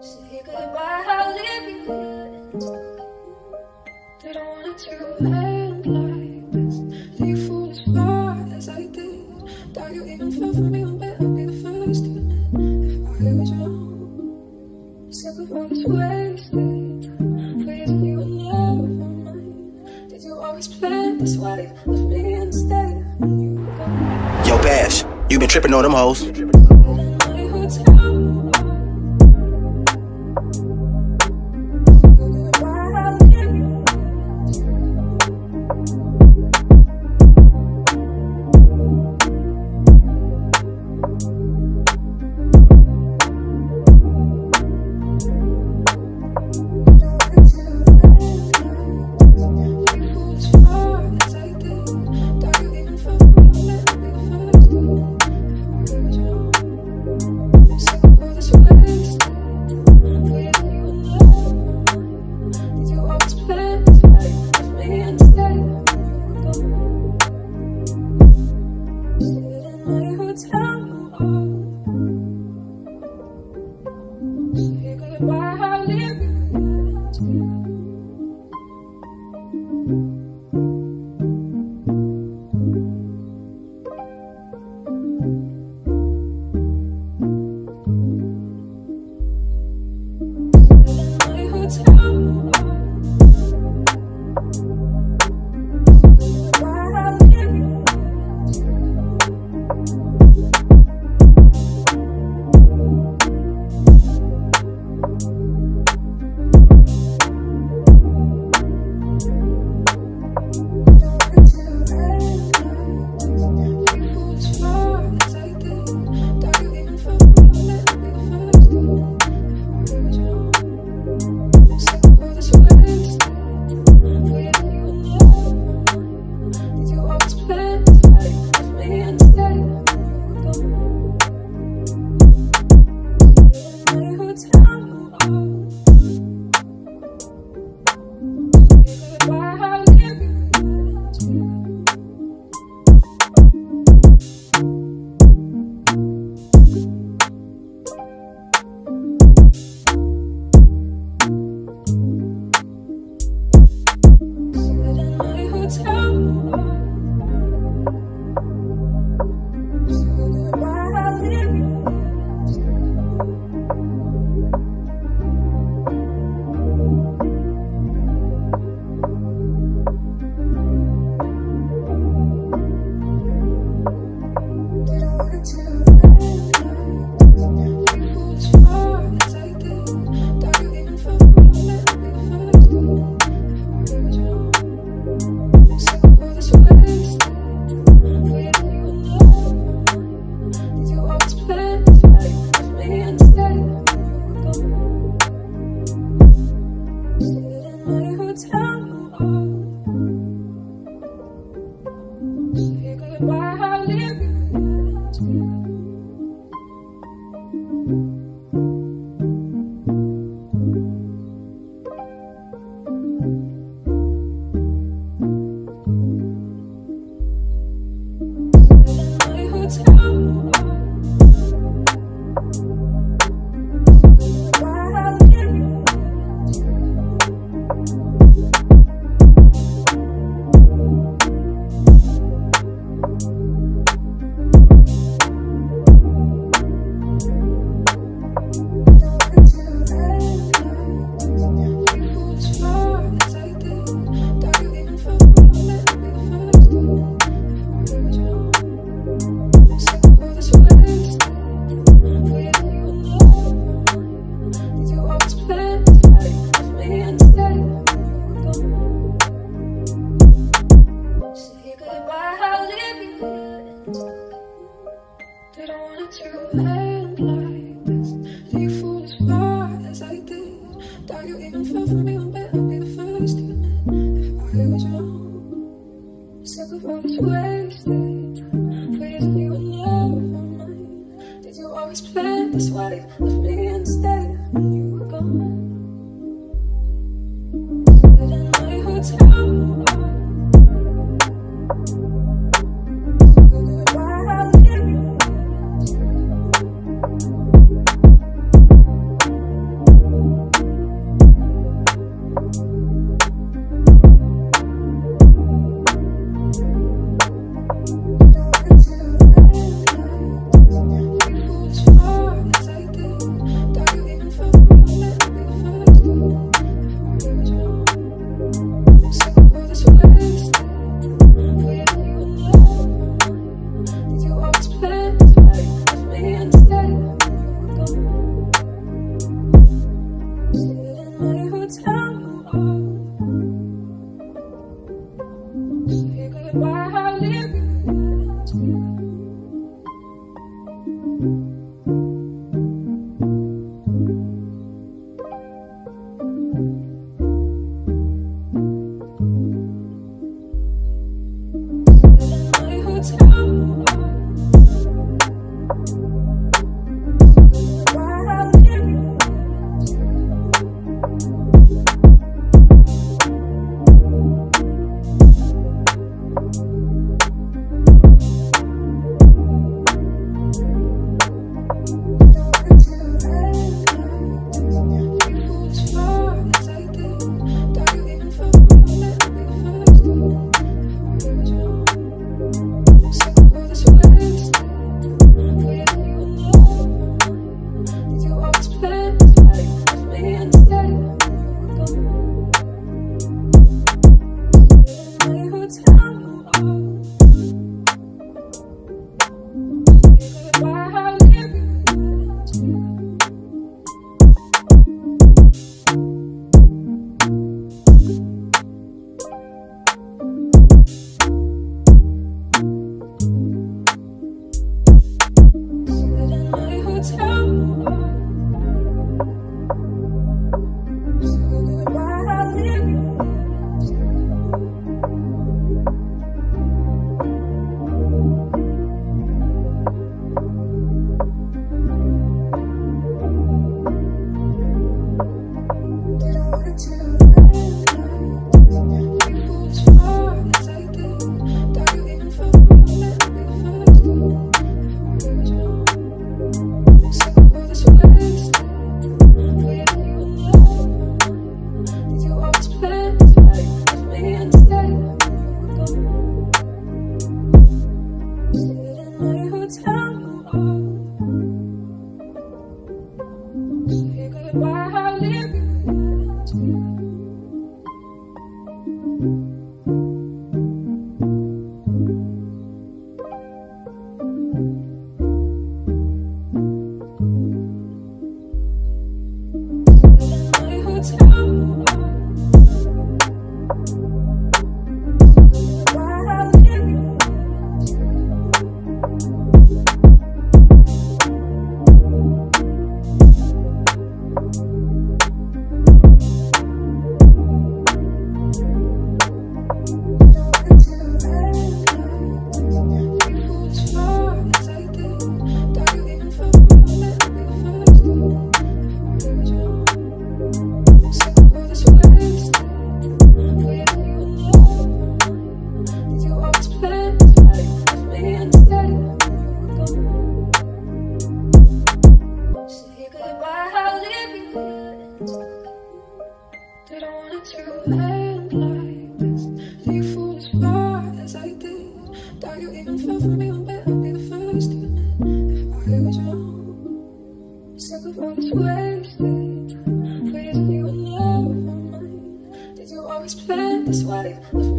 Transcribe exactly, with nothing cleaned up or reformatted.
Say goodbye, I'll leave you good. They don't want it to end like this. Do you fall as far as I did? Thought you even fell for me one bit. I'd be the first to admit if I was wrong. Sick of all this wasted time. For years and you were never mine. Did you always plan this way? Left me instead when you were gone. Yo, PASH, you been tripping on them hoes. They don't want it to end like this. Do you fall as far as I did? Thought you even fell for me one bit. I'd be the first to admit if I was wrong. Sick of all this wasted time. For years and you were never mine. Did you always plan this way? Left me instead when you were gone. Sit in my hotel. why I leave you. Did I want it to end like this? Do you fall as far as I did? Thought you even felt for me one bit. I'd be the first to admit if I was wrong. Sick of all this wasted time. Please, you were never mine. Did you always plan this way?